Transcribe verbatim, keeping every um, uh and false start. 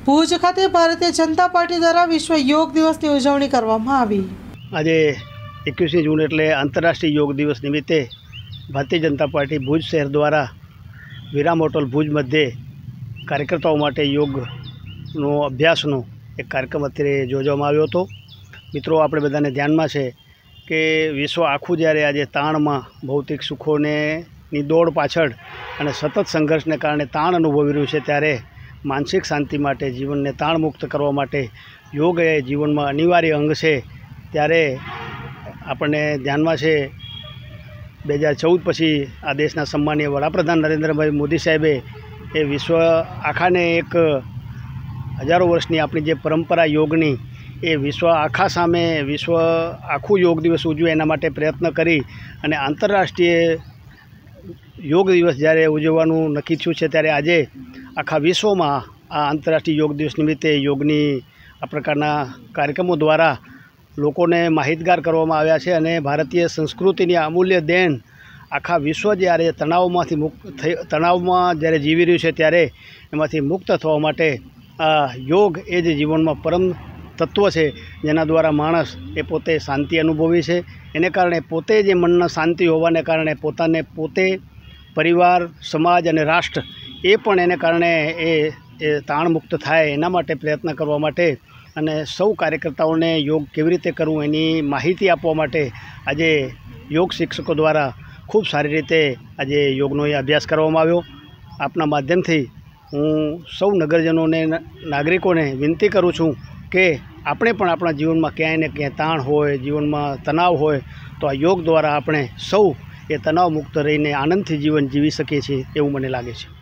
ભુજ ખાતે ભારતીય જનતા પાર્ટી દ્વારા વિશ્વ યોગ દિવસની ઉજવણી કરવામાં આવી। આજે એકવીસમી જૂન એટલે આંતરરાષ્ટ્રીય યોગ દિવસ નિમિત્તે ભારતીય જનતા પાર્ટી ભુજ શહેર દ્વારા વિરામ હોટલ ભુજ મધ્યે કાર્યકર્તાઓ માટે યોગનો અભ્યાસનો એક કાર્યક્રમ અત્યારે યોજવામાં આવ્યો હતો। મિત્રો, આપણે બધાને ધ્યાનમાં છે કે વિશ્વ આખું જ્યારે આજે તાણમાં ભૌતિક સુખોને ની દોડ પાછળ અને સતત સંઘર્ષને કારણે તાણ અનુભવી રહ્યું છે, ત્યારે માનસિક શાંતિ માટે, જીવનને તાણમુક્ત કરવા માટે યોગ એ જીવનમાં અનિવાર્ય અંગ છે। ત્યારે આપણને ધ્યાનમાં છે બે હજાર ચૌદ પછી આ દેશના સન્માનીય વડાપ્રધાન નરેન્દ્રભાઈ મોદી સાહેબે એ વિશ્વ આખાને એક હજારો વર્ષની આપણી જે પરંપરા યોગની એ વિશ્વ આખા સામે વિશ્વ આખું યોગ દિવસ ઉજવે એના માટે પ્રયત્ન કરી અને આંતરરાષ્ટ્રીય યોગ દિવસ જ્યારે ઉજવવાનું નક્કી થયું છે, ત્યારે આજે આખા વિશ્વમાં આ આંતરરાષ્ટ્રીય યોગ દિવસ નિમિત્તે યોગની આ પ્રકારના કાર્યક્રમો દ્વારા લોકોને માહિતગાર કરવામાં આવ્યા છે અને ભારતીય સંસ્કૃતિની અમૂલ્ય દેન આખા વિશ્વ જ્યારે તણાવમાંથી મુક્ત થઈ તણાવમાં જ્યારે જીવી રહ્યું છે, ત્યારે એમાંથી મુક્ત થવા માટે આ યોગ એ જ જીવનમાં પરમ તત્વ છે, જેના દ્વારા માણસ એ પોતે શાંતિ અનુભવી છે। એને કારણે પોતે જે મનના શાંતિ હોવાને કારણે પોતાને પોતે, પરિવાર, સમાજ અને રાષ્ટ્ર એ પણ એને કારણે એ એ તાણમુક્ત થાય એના માટે પ્રયત્ન કરવા માટે અને સૌ કાર્યકર્તાઓને યોગ કેવી રીતે કરવું એની માહિતી આપવા માટે આજે યોગ શિક્ષકો દ્વારા ખૂબ સારી રીતે આજે યોગનો એ અભ્યાસ કરવામાં આવ્યો। આપના માધ્યમથી હું સૌ નગરજનોને, નાગરિકોને વિનંતી કરું છું કે આપણે પણ આપણા જીવનમાં ક્યાંય ને ક્યાંય તાણ હોય, જીવનમાં તણાવ હોય, તો આ યોગ દ્વારા આપણે સૌ એ તણાવ મુક્ત રહીને આનંદથી જીવન જીવી શકીએ છીએ એવું મને લાગે છે।